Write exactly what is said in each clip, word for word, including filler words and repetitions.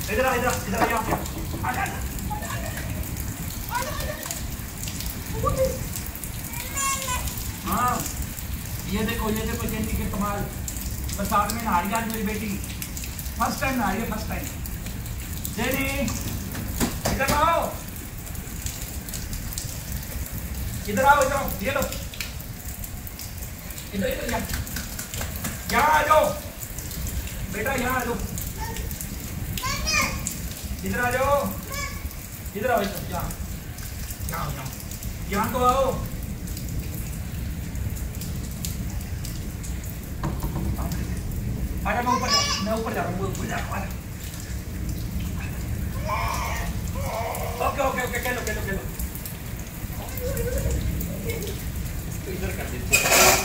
इधर आ इधर इधर आ यहाँ पे आ जा हाँ ये देखो ये देखो जेनी के कमाल बरसात में नहा रही है आज मेरी बेटी फर्स्ट टाइम नहा रही है फर्स्ट टाइम जेनी इधर आओ इधर आओ इधर आओ ये लो इधर इधर यहाँ यहाँ आ जाओ बेटा यहाँ आ जाओ इधर आ जाओ इधर आओ इधर यहाँ यहाँ यहाँ यहाँ तो आओ आजा मैं ऊपर मैं ऊपर जा रहा हूँ ऊपर जा रहा हूँ ओके ओके ओके खेलो खेलो खेलो तो इधर कर देते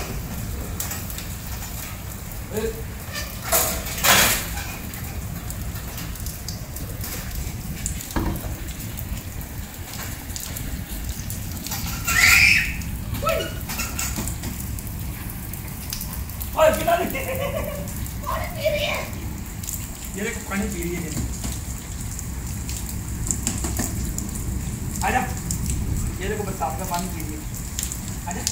और कितना पानी पी रही है ये देखो पानी पी रही है आजा ये देखो बरसात का पानी पी रही है आजा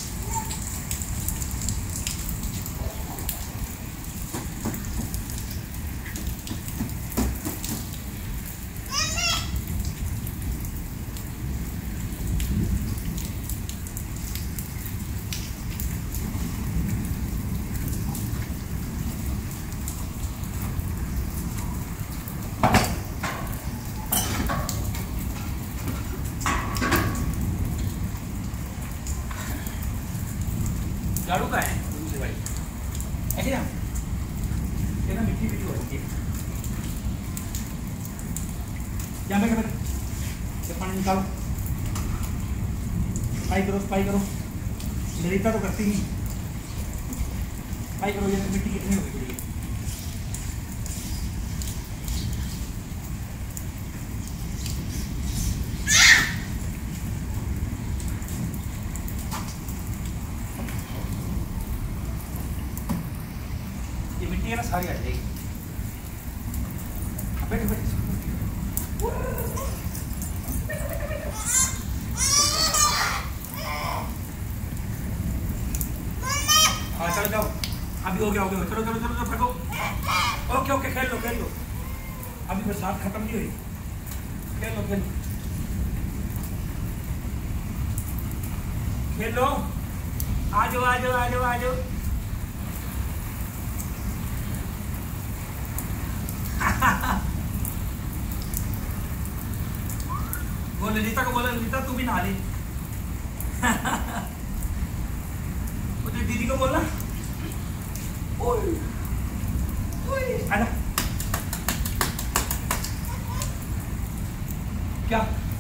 झाड़ू का है दूसरी भाई ऐसे ना ये ना मिट्टी मिट्टी हो रही है यहाँ पे क्या ये पानी निकालो सफाई करो सफाई करो ललिता तो करती नहीं सफाई करो ये मिट्टी कितनी हो गई ये मिट्टी है ना सारी हट जाएगी बैठ बैठ हाँ चलो जाओ अभी हो गया हो गया चलो चलो चलो चलो थको ओके ओके खेल लो खेल लो अभी बरसात खत्म नहीं हुई खेल लो खेल लो खेल लो आ जाओ आ जाओ आ जाओ आ जाओ वो ललिता को बोला ललिता तू भी नहा ले वो दीदी को बोलना ओए ओए आजा क्या